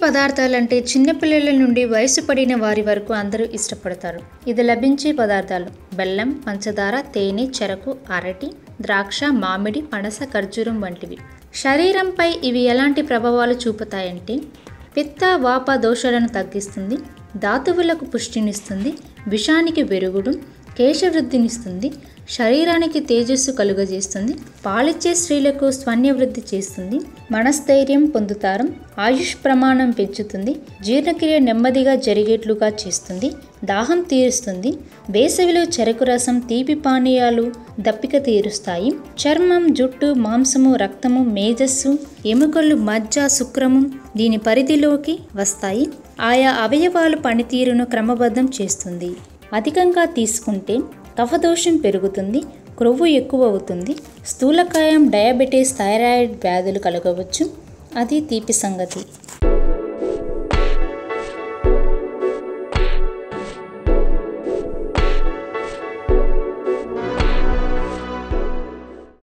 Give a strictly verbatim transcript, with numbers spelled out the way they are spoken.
పదార్థాలంటే చిన్నపిల్లల నుండి వయసు పడిన వారి వరకు అందరూ ఇష్టపడతారు. ఇది లభించే పదార్థాలు బెల్లం, పంచదార, తేనె, చెరకు, అరటి, ద్రాక్ష, మామిడి, పనస, ఖర్జూరం వంటివి. శరీరంపై ఇవి ఎలాంటి ప్రభావాలు చూపుతాయంటే పిత్త, వాత దోషాలను తగ్గిస్తుంది, ధాతువులకు పుష్టినిస్తుంది, విషానికి వెరుగుడు, కేశవృద్ధినిస్తుంది, శరీరానికి తేజస్సు కలుగజేస్తుంది, పాలిచ్చే స్త్రీలకు స్వన్యవృద్ధి చేస్తుంది, మనస్థైర్యం పొందుతారు, ఆయుష్ ప్రమాణం పెంచుతుంది, జీర్ణక్రియ నెమ్మదిగా జరిగేట్లుగా చేస్తుంది, దాహం తీరుస్తుంది, వేసవిలో చెరకు రసం, తీపి పానీయాలు దప్పిక తీరుస్తాయి, చర్మం, జుట్టు, మాంసము, రక్తము, మేధస్సు, ఎముకలు, మజ్జ, శుక్రము దీని పరిధిలోకి వస్తాయి. ఆయా అవయవాలు పనితీరును క్రమబద్ధం చేస్తుంది. అధికంగా తీసుకుంటే కఫదోషం పెరుగుతుంది, క్రొవ్వు ఎక్కువ అవుతుంది, స్థూలకాయం, డయాబెటీస్, థైరాయిడ్ వ్యాధులు కలగవచ్చు. అది తీపి సంగతి.